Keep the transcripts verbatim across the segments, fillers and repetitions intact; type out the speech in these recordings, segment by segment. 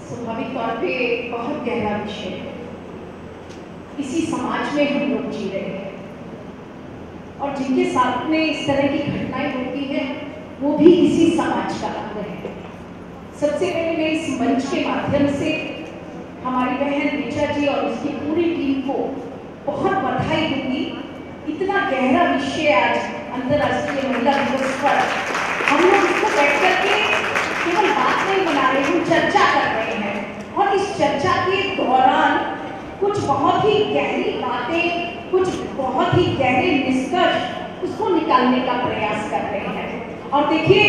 स्वाभाविक तौर पे बहुत गहरा विषय है। इसी समाज में हम लोग जी रहे हैं और जिनके साथ में इस तरह की घटनाएं होती हैं वो भी इसी समाज का अंग है। सबसे पहले मैं इस मंच के माध्यम से हमारी बहन ऋचा जी और उसकी पूरी टीम को बहुत बधाई दूंगी। इतना गहरा विषय आज अंतर्राष्ट्रीय महिला दिवस पर हम लोग इसको बैठ करके केवल बात नहीं बना रहे हैं, चर्चा कर रहे हैं और इस चर्चा के दौरान कुछ बहुत ही गहरी बातें, कुछ बहुत ही गहरे निष्कर्ष उसको निकालने का प्रयास कर रहे हैं। और देखिए,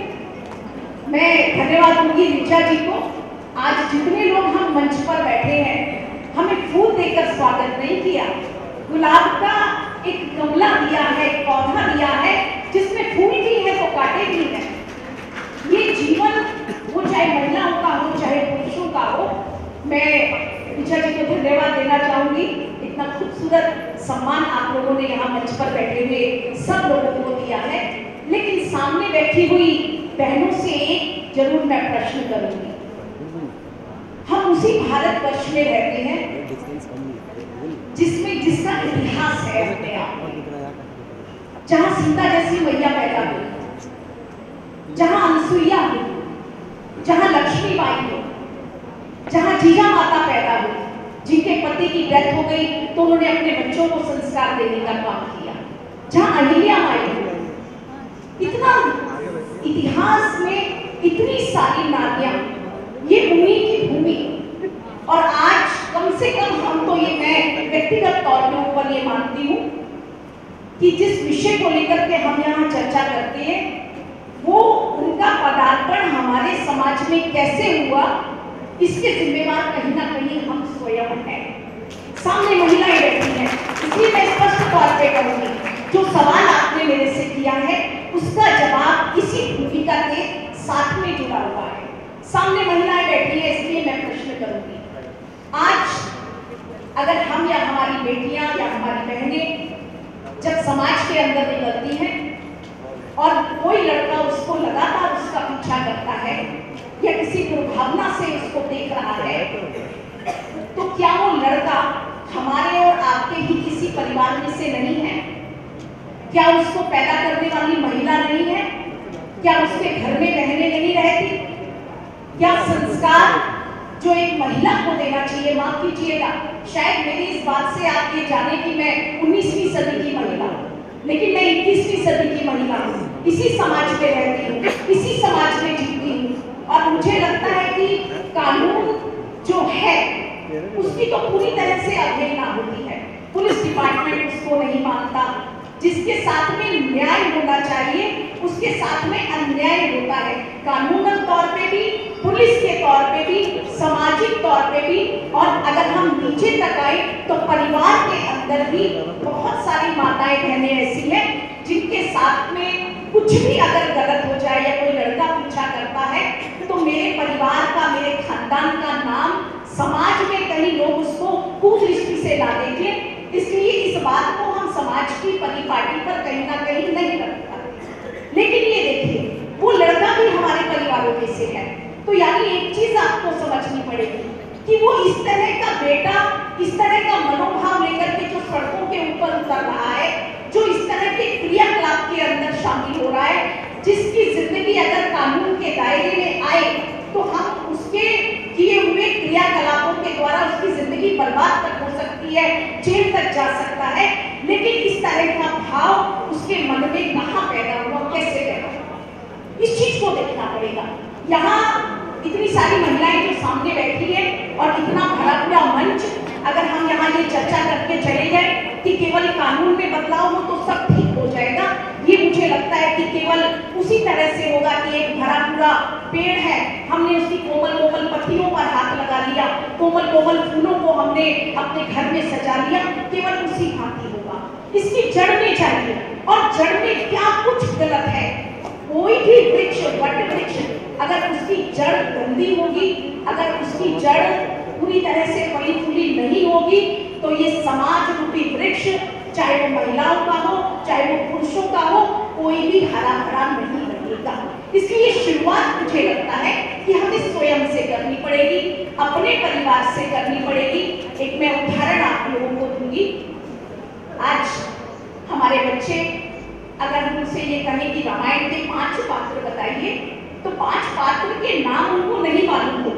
मैं धन्यवाद दूंगी ऋचा जी को। आज जितने लोग हम मंच पर बैठे हैं, हमें फूल देकर स्वागत नहीं किया, गुलाब का एक गमला दिया है, एक पौधा दिया है जिसमें फूल भी है तो कांटे भी है। ये जीवन, वो चाहे महिलाओं का हो चाहे पुरुषों का हो, मैं ऋचा जी को धन्यवाद देना चाहूंगी। इतना खूबसूरत सम्मान आप लोगों ने यहाँ मंच पर बैठे हुए सब लोगों को दिया है। लेकिन सामने बैठी हुई बहनों से एक जरूर मैं प्रश्न करूंगी। हम उसी भारत वर्ष में रहते हैं जिसमें जिसका इतिहास है अपने आप में, जहां सीता जैसी मैया पैदा हुई, जहां अनसुईया हुई, जहां लक्ष्मीबाई हुई, जहां जीजा माता पैदा हुई, जिनके पति की डेथ हो गई तो उन्होंने अपने बच्चों को संस्कार देने का काम किया, जहां अहिल्या माई हुई। इतना इतिहास में इतनी सारी नारियां, ये भूमि की भूमि। और आज कम से कम हम तो ये, मैं व्यक्तिगत तौर के ऊपर ये मानती हूँ कि जिस विषय को लेकर के हम यहाँ चर्चा करते हैं वो उनका पदार्पण हमारे समाज में कैसे हुआ, इसके जिम्मेवार कहीं ना कहीं हम स्वयं हैं। सामने महिलाएं बैठी हैं, इसलिए मैं स्पष्ट तौर पे कहूंगी, जो सवाल आपने मेरे से किया है उसका जवाब इसी भूमिका के साथ में जुड़ा हुआ है। सामने महिलाएं बैठी है, इसलिए मैं प्रश्न करूंगी। आज अगर हम या हमारी बेटियां या हमारी बहनें जब समाज के अंदर निकलती हैं और कोई लड़का उसको लगातार उसका पीछा करता है या किसी दुर्भावना से उसको देख रहा है, तो क्या वो लड़का हमारे और आपके ही किसी परिवार में से नहीं है? क्या उसको पैदा करने वाली महिला नहीं है? क्या उसके घर में बहनें नहीं रहती? क्या संस्कार जो एक महिला को देना चाहिए, माफ कीजिएगा, शायद मेरी इस बात से आप ये जाने कि मैं उन्नीसवीं सदी की महिला हूँ, लेकिन मैं इक्कीसवीं सदी की महिला हूँ, इसी समाज में रहती हूँ, इसी समाज में जीती हूँ। और मुझे लगता है कि कानून जो है उसकी तो पूरी तरह से अवहेलना होती है। पुलिस डिपार्टमेंट उसको नहीं मानता, जिसके साथ में न्याय होना चाहिए उसके साथ में अन्याय होता है, कानूनन तौर पे भी, पुलिस के तौर पे भी, सामाजिक तौर पे भी। और अगर हम नीचे तक आए तो परिवार के अंदर भी बहुत सारी माताएं बहनें ऐसी हैं जिनके साथ में कुछ भी अगर गलत हो जाए या कोई लड़का पीछा करता है तो मेरे परिवार का, मेरे खानदान का नाम समाज में कहीं लोग उसको कुदृष्टि से ना देखें। इसलिए इस बात को हम समाज की परिपाटी पर कहीं ना कहीं नहीं रख पाते। लेकिन ये देखिए, वो लड़का भी हमारे परिवारों में से है, तो यानी एक चीज आपको समझनी पड़ेगी कि वो इस तरह का बेटा, इस तरह का मनोभाव लेकर के जो सड़कों के ऊपर उतर रहा है, जो इस तरह के क्रियाकलाप के अंदर शामिल हो रहा है, जिसकी जिंदगी अगर कानून के दायरे में आए तो हम उसके किए हुए क्रियाकलापों के द्वारा उसकी जिंदगी बर्बाद तक हो सकती है, जेल तक जा सकता है। लेकिन इस तरह का भाव उसके मन में कहाँ पैदा हुआ, कैसे पैदा हुआ, इस चीज को देखना पड़ेगा। यहाँ इतनी सारी महिलाएं जो सामने बैठी है और इतना भरा पूरा मंच, अगर हम यहाँ ये चर्चा करके चले जाए कि केवल कानून में बदलाव हो तो सब ठीक हो जाएगा, ये मुझे लगता है कि केवल उसी तरह से होगा कि एक भरा पूरा पेड़ है, हमने उसकी कोमल कोमल पत्तियों पर हाथ लगा लिया, कोमल कोमल फूलों को हमने अपने घर में सजा लिया, केवल उसी भांति होगा। इसकी जड़ में चाहिए, और जड़ में क्या कुछ गलत है। कोई भी वृक्ष, वट वृक्ष, अगर उसकी जड़ गंदी होगी, अगर उसकी जड़ पूरी तरह से फली फूली नहीं होगी, तो ये समाज रूपी वृक्ष, चाहे वो महिलाओं का हो चाहे वो पुरुषों का हो, कोई भी हरा भरा नहीं लगेगा। इसलिए शुरुआत मुझे लगता है कि हमें स्वयं से करनी पड़ेगी, अपने परिवार से करनी पड़ेगी। एक मैं उदाहरण आप लोगों को दूंगी। आज हमारे बच्चे अगर हम उनसे ये कहें कि रामायण के पांच पात्र बताइए, तो पांच पात्र के नाम उनको नहीं मालूम हो।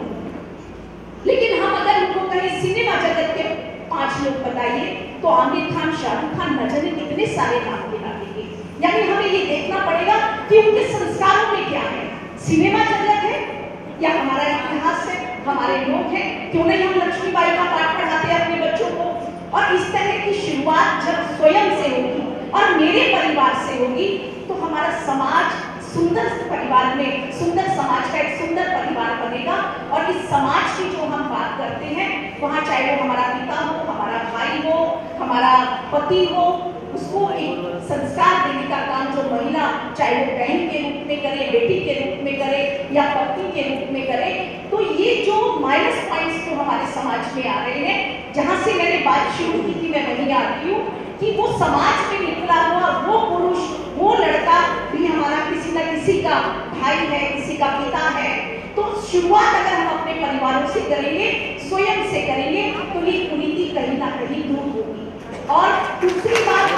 लेकिन हम अगर उनको कहें सिनेमा जगत के पांच लोग बताइए, तो आमिर खान, शाहरुख खान, न जाने कितने सारे नाम गिना देंगे। यानी हमें ये देखना पड़ेगा कि उनके संस्कारों में क्या है। सिनेमा जगत है या हमारा इतिहास है, हमारे लोग हैं। क्यों नहीं हम लक्ष्मीबाई का पाठ पढ़ाते हैं अपने बच्चों को। और इस तरह की शुरुआत जब स्वयं से होगी और मेरे परिवार से होगी, तो हमारा समाज सुंदर परिवार में, सुंदर समाज का एक सुंदर परिवार बनेगा। और इस समाज की जो हम बात करते हैं, वहाँ चाहे वो हमारा पिता हो, हमारा भाई हो, हमारा पति हो, उसको एक संस्कार देने का काम जो महिला, चाहे वो बहन के रूप में करे, बेटी के रूप में करे या पत्नी के रूप में करे, तो ये जो माइनस पॉइंट्स जो हमारे समाज में आ रहे हैं, जहाँ से मैंने बात शुरू की थी, मैं वहीं आती हूँ कि वो समाज में निकला हुआ वो पुरुष, वो लड़का भी हमारा किसी न किसी का भाई है, किसी का पिता है। तो शुरुआत अगर हम अपने परिवारों से करेंगे, स्वयं से करेंगे, तो ये कुरीति कहीं ना कहीं दूर होगी। और दूसरी बात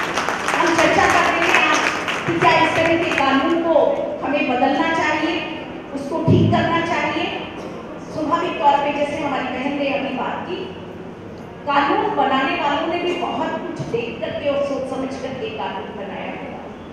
हम चर्चा कर रहे हैं आज कि क्या इस तरह के कानून को हमें बदलना चाहिए, उसको ठीक करना चाहिए। स्वाभाविक तौर पे जैसे हमारी बहन ने अभी बात की, कानून बनाने वालों ने भी बहुत कुछ देख करके और सोच समझ करके कानून बनाया है।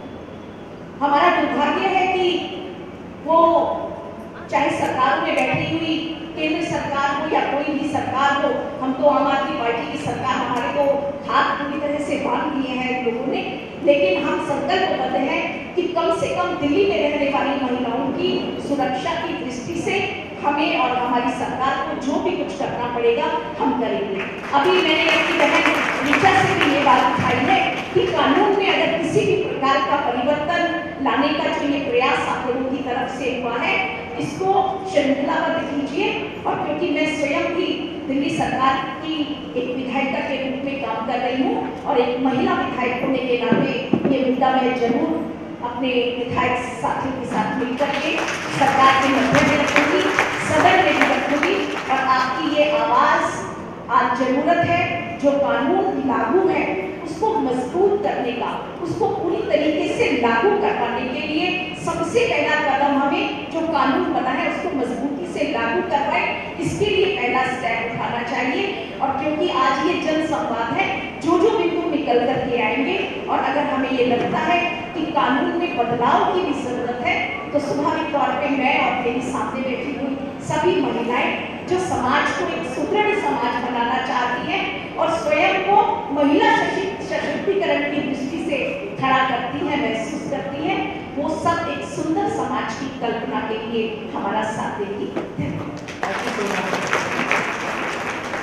हमारा दुर्भाग्य है कि वो चाहे सरकारों में बैठी हुई केंद्र सरकार हो या कोई भी सरकार हो, हम तो आम आदमी पार्टी की सरकार, हमारे को हाथ पूरी तरह से बांध दिए हैं लोगों ने। लेकिन हम संकल्पबद्ध हैं कि कम से कम दिल्ली में रहने वाली महिलाओं की सुरक्षा की दृष्टि से हमें और हमारी सरकार को जो भी कुछ करना पड़ेगा हम करेंगे। अभी मैंने अपनी बहन नीचा से भी ये बात उठाई है कि कानून में अगर किसी भी प्रकार का परिवर्तन लाने का जो ये प्रयास आप लोगों की तरफ से हुआ है, इसको श्रृंखलाबद्ध कीजिए। और क्योंकि मैं स्वयं भी दिल्ली सरकार की एक विधायिका के रूप में काम कर रही हूँ और एक महिला विधायक होने के नाते ये मुद्दा मैं जरूर अपने विधायक साथियों के साथ मिलकर के सरकार के मध्य में रखूंगी, सदन में भी रखूंगी। और आपकी ये आवाज आज जरूरत है, जो कानून लागू है उसको मजबूत करने का, उसको पूरी तरीके से लागू करवाने के लिए सबसे पहला कदम हमें जो कानून बना है उसको मजबूती से लागू करवाए, इसके लिए पहला स्टेप उठाना चाहिए। और क्योंकि आज ये जन संवाद है, जो जो बिंदु निकल करके आएंगे और अगर हमें ये लगता है कि कानून में बदलाव की भी जरूरत है, तो स्वाभाविक तौर पे मैं और मेरी सामने बैठी हुई सभी महिलाएं जो समाज को एक सुदृढ़ समाज बनाना चाहती हैं और स्वयं को महिला सशक्तिकरण की दृष्टि से खड़ा करती हैं, महसूस करती हैं, वो सब एक सुंदर समाज की कल्पना के लिए हमारा साथ देगी।